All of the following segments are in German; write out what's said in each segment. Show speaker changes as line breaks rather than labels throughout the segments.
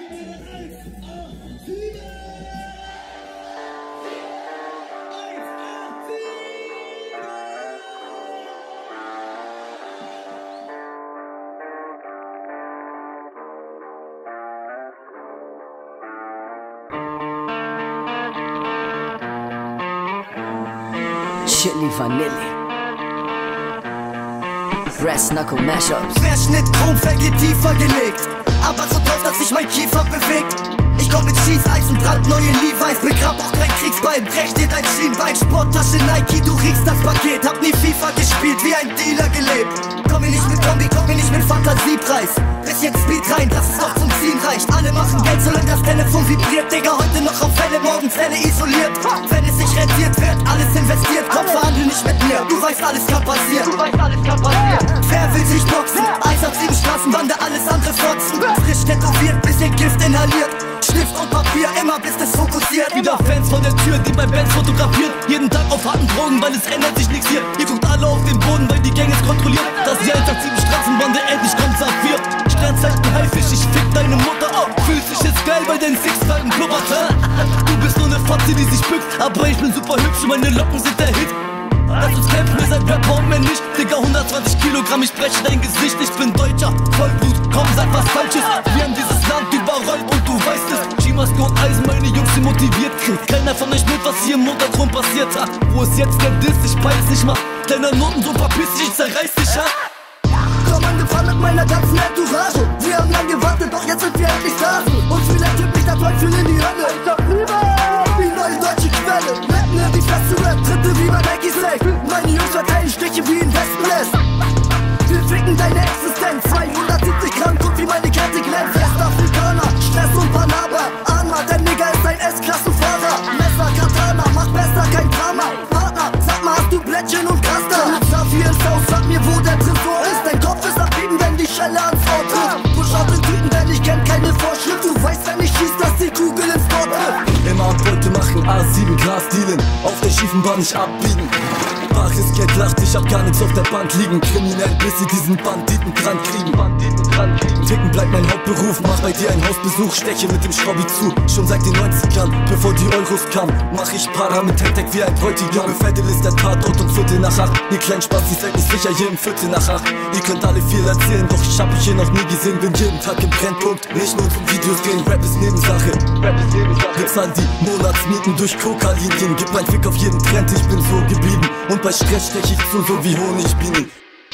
Chili Vanille, Brass Knuckle Mashups.
Querschnitt, Chromfell geht tiefer gelegt, aber so tief, dass sich mein Kiefer bewegt. Ich komm mit Schießeisen, brandneue Levi's, begrab auch kein Kriegsbein, brech dir dein Schienbein. Sporttasche Nike, du riechst das Paket, hab nie FIFA gespielt, wie ein Dealer gelebt. Komm hier nicht mit Kombi, komm hier nicht mit Fantasiepreis. Bisschen Speed rein, dass es doch zum Ziel reicht. Alle machen Geld, solange das Telefon vibriert. Digga, heute noch auf Fälle, morgen Zelle isoliert. Wenn es sich rentiert, wird alles investiert. Komm, verhandel nicht mit mir, du weißt, alles kann passieren. Wer will sich boxen? Eis auf 7 Straßenbande, alles andere fotzen. Frisch tätowiert, bisschen Gift inhaliert. Stift und Papier, immer bist es fokussiert.
Wieder Fans vor der Tür, die mein Bands fotografiert. Jeden Tag auf harten Drogen, weil es ändert sich nichts hier. Ihr guckt alle auf den Boden, weil die Gang es kontrolliert. Das ist die 187 Straßenbande, endlich kommt Saphir. Sternzeichen Haifisch, ich fick deine Mutter. Oh, fühlst dich jetzt geil bei den Sixpacken blubbert, Du bist nur ne Fotze, die sich bückt, aber ich bin super hübsch und meine Locken sind der Hit. Lass uns kämpfen, ihr seid Rapper und mehr nicht. Digga, 120 Kilogramm, ich breche dein Gesicht. Ich bin Deutscher, Vollblut, komm, sag was Falsches. Wir haben dieses Land überrollt und du weißt es. Skimaske und Eisen, meine Jungs, die motiviert. Kriegt keiner von euch mit, was hier im Motorturm passiert. Wo ist jetzt der Diss? Ich peil's nicht mal. Kleiner Noten, so verpiss dich, ich zerreiß dich,
Komm angefahren mit meiner ganzen Entourage. Wir haben lang gewartet, doch jetzt sind wir endlich da. Und vielleicht tippt mich der Teufel in die Hölle. Ich sag lieber wie neue deutsche Quelle. Rappen in die Fresse, Rap, Tritte wie bei Nike Safe. Meine Jungs verteilen Stiche wie in Wespennest. Wir ficken deine Existenz. 270 Gramm, guck wie meine Kette glänzt. Westafrikaner, Stress und Palaber. Anma, der Nigger ist ein S-Klassenfahrer. Messer, Katana, mach besser kein Drama. Partner, sag mal, hast du Blättchen und Kaster? Saphir ins Haus, sag mir, wo der Tresor ist. Dein Kopf ist abbiegen, wenn die Schelle ans Ohr trifft. Push auf den Tüten, denn ich kenn keine Vorschrift. Du weißt, wenn ich schieß, dass die Kugel ins Tor trifft.
immer am Beute machen, A7 Gras dealen, auf der schiefen Bahn nicht abbiegen. Bares Geld lacht, ich hab gar nichts auf der Bank liegen. Kriminell, bis sie diesen Banditen krank kriegen. Ficken bleibt mein Hauptberuf, mach bei dir einen Hausbesuch, steche mit dem Schraubi zu. Schon seit den 90ern, bevor die Euros kamen, mach ich Para mit Hektek wie ein Bräutigam. Viertel ist der Tatort und Viertel nach 8. Ihr kleinen Spaß, ihr seid nicht sicher hier im Viertel nach 8. Ihr könnt alle viel erzählen, doch ich hab euch hier noch nie gesehen. Bin jeden Tag im Brennpunkt, nicht nur zum Videos drehen. Rap ist Nebensache, bezahl die Monatsmieten durch Coca-Linien. Gib ein Fick auf jeden Trend, ich bin so geblieben. Und bei Stress stech ich zu, so wie Honigbienen.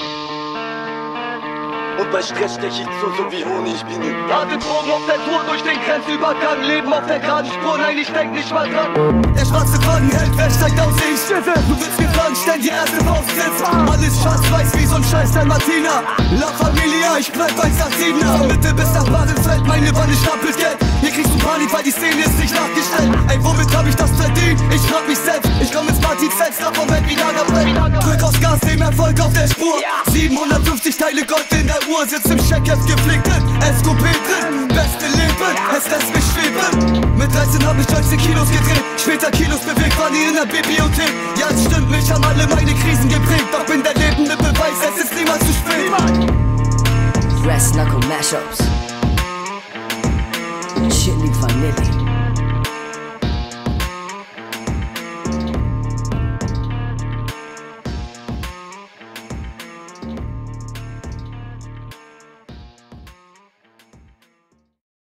Und bei Stress stech ich zu, so wie Honigbienen.
Harte Drogen auf der Tour durch den Grenzübergang. Leben auf der geraden Spur, nein, ich denk nicht mal dran. Der schwarze Wagen hält, wer steigt aus, ich schiffe. Du willst mir fragen, stell die erste Faustsitz. Alles schwarz-weiß wie so ein Scheiß San Martina. La Familia, ich bleib bei 187er. Von Mitte bis nach Badenfeld, meine Wanne stapelt Geld. Hier kriegst du Panik, weil die Szene ist nicht nachgestellt. Ey, womit hab ich das verdient? Ich frag mich selbst. Ich komm ins Party-Fest, davon weg wie Lagerfeld. Drück aufs Gas, dem Erfolg auf der Spur. 750 Teile Gold in der Uhr. Sitz im Checkheft gepflegt drin, SQP drin. Beste Leben, es lässt mich schweben. Mit 13 hab ich 19 Kilos gedreht. Später Kilos bewegt, war nie in der Bibliothek. Ja, es stimmt, mich haben alle meine Krisen geprägt. Doch bin der lebende Beweis, es ist niemals zu spät.
Brass Knuckle Mashups, Chili Vanille.